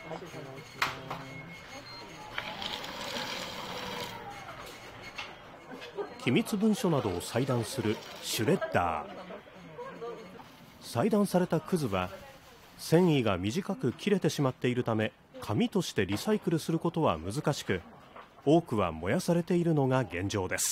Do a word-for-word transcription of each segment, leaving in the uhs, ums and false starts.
機密文書などを裁断するシュレッダー。裁断されたくずは繊維が短く切れてしまっているため、紙としてリサイクルすることは難しく、多くは燃やされているのが現状です。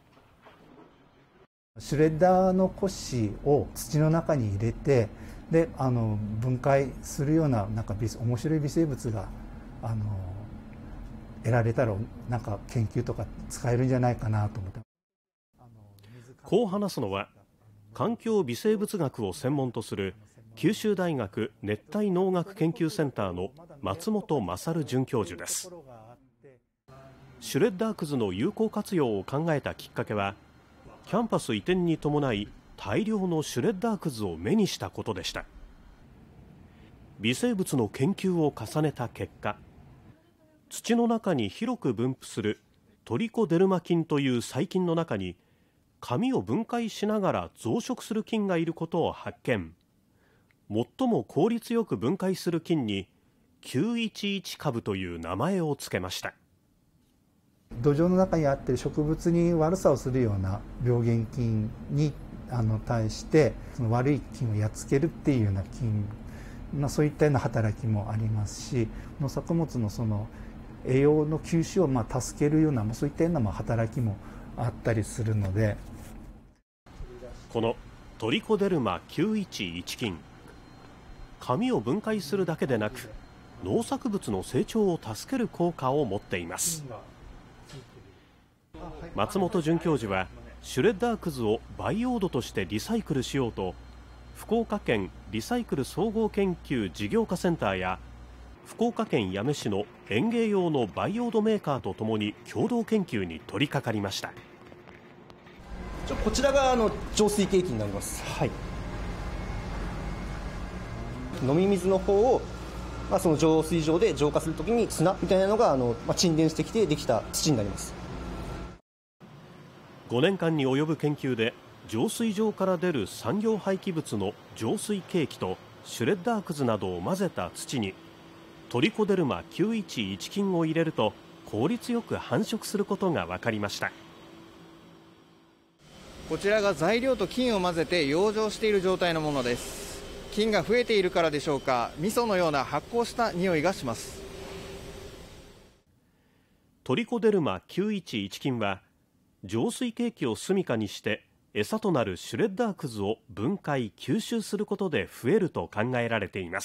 シュレッダーの古紙を土の中に入れて、であの分解するような、なんか面白い微生物があの得られたら、なんか研究とか使えるんじゃないかなと思って。 こう話すのは、環境微生物学を専門とする九州大学熱帯農学研究センターの松本勝准教授です。シュレッダーくずの有効活用を考えたきっかけは、キャンパス移転に伴い大量のシュレッダーくずを目にしたことでした。微生物の研究を重ねた結果、土の中に広く分布するトリコデルマ菌という細菌の中に、紙を分解しながら増殖する菌がいることを発見。最も効率よく分解する菌にきゅういちいち株という名前を付けました。 土壌の中にあって植物に悪さをするような病原菌にあの対してその悪い菌をやっつけるっていうような菌、まあ、そういったような働きもありますし、農作物のその栄養の吸収をまあ助けるような、まあ、そういったようなまあ働きもあったりするので、 このトリコデルマきゅういちいち菌、紙を分解するだけでなく、農作物の成長を助ける効果を持っています。松本准教授は、シュレッダーくずを培養土としてリサイクルしようと、福岡県リサイクル総合研究事業化センターや福岡県八女市の園芸用の培養土メーカーとともに共同研究に取り掛かりました。 こちらがあの浄水ケーキになります。はい、飲み水の方を、まあ、その浄水場で浄化するときに砂みたいなのがあの、まあ、沈殿してきてできた土になります。 ごねんかんに及ぶ研究で、浄水場から出る産業廃棄物の浄水ケーキとシュレッダーくずなどを混ぜた土にトリコデルマきゅういちいち菌を入れると、効率よく繁殖することが分かりました。 こちらが材料と菌を混ぜて養生している状態のものです。菌が増えているからでしょうか、味噌のような発酵した匂いがします。 トリコデルマきゅういちいち菌は、浄水ケーキを住処にして餌となるシュレッダーくずを分解吸収することで増えると考えられています。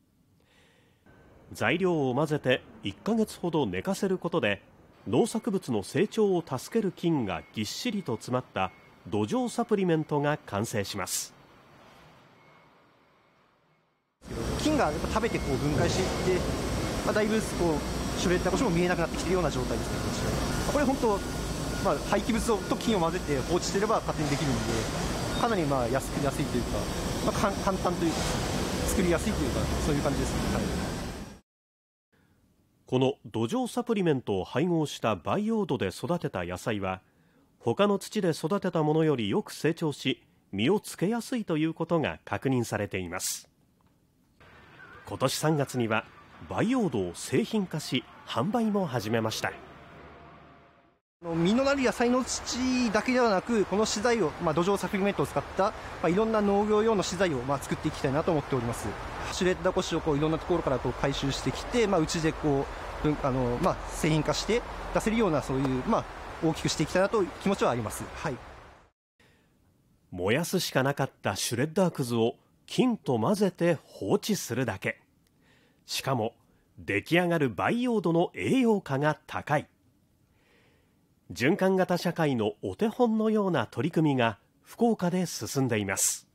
材料を混ぜていっかげつほど寝かせることで、農作物の成長を助ける菌がぎっしりと詰まった土壌サプリメントが完成します。 菌がやっぱ食べてこう分解していって、まあ、だいぶこうシュレッダーこしも見えなくなってきているような状態ですね。これ本当、まあ、廃棄物と菌を混ぜて放置していれば勝手にできるので、かなりまあ安く安いというか、まあ、簡単というか作りやすいというか、そういう感じですね。はい、 この土壌サプリメントを配合した培養土で育てた野菜は、他の土で育てたものよりよく成長し、実をつけやすいということが確認されています。今年さんがつには培養土を製品化し、販売も始めました。 実のなる野菜の土だけではなく、この資材を、まあ、土壌サプリメントを使った、まあ、いろんな農業用の資材を、まあ、作っていきたいなと思っております。シュレッダーこしをこういろんなところからこう回収してきて、まあ、うちでこうあの、まあ、製品化して出せるような、そういう、まあ、大きくしていきたいなという気持ちはあります。はい、 燃やすしかなかったシュレッダーくずを菌と混ぜて放置するだけ。しかも出来上がる培養土の栄養価が高い。循環型社会のお手本のような取り組みが福岡で進んでいます。